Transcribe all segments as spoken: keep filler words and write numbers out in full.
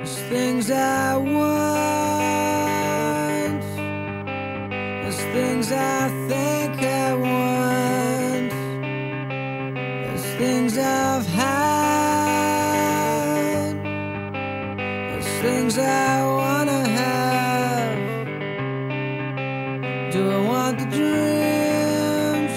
There's things I want, there's things I think I want, there's things I've had, there's things I wanna have. Do I want the dreams,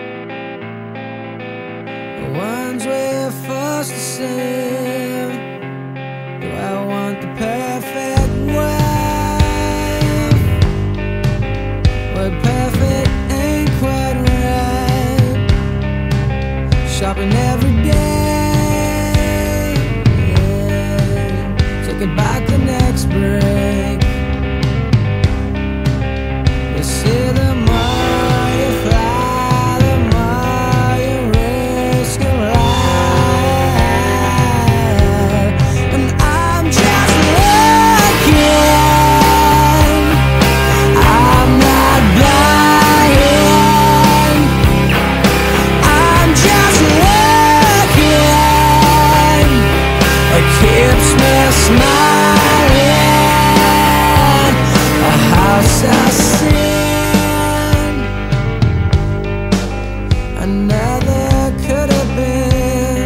the ones we're forced to see? Do I want the perfect wife? Well, perfect ain't quite right. Shopping every day, yeah. Taking back the next break. They say the more you fly, the more you risk your life. And I'm just looking, I'm not buying. I'm just looking, it keeps me smiling. A house I see, another could have been.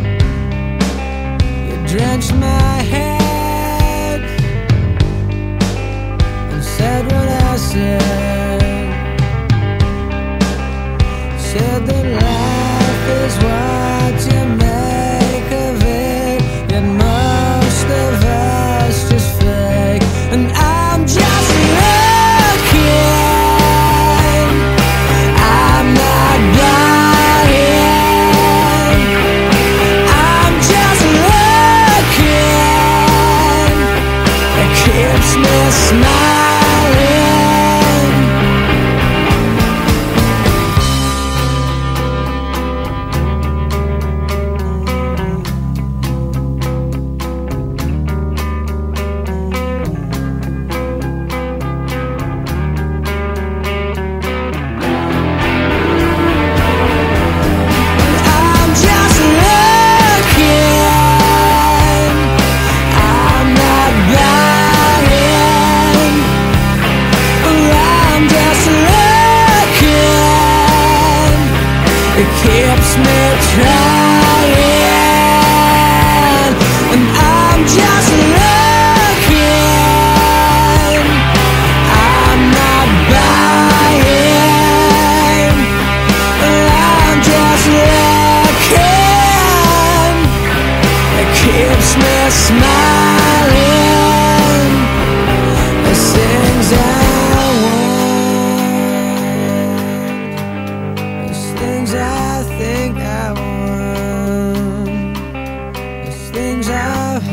You drenched my head and said what I said. Said that life is what you make of it, yet most of us just fake. And I'm just looking, I'm not buying. I'm just looking, it keeps me smiling. I'm just looking, I'm not buying. I'm just looking, it keeps me trying. And I'm just looking, I'm not buying. I'm just looking, it keeps me smiling. There's things I want, there's things I think I want, there's things I've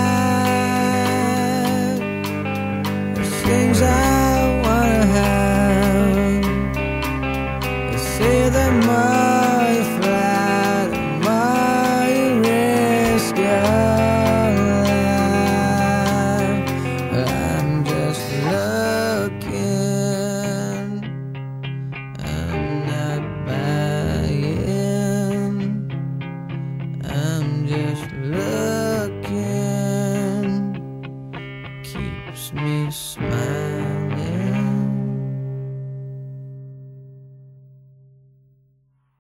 had, there's things I wanna have. They say the more you fly, the more you risk your life. I'm just looking, I'm not buying. I'm just looking, keeps me smiling.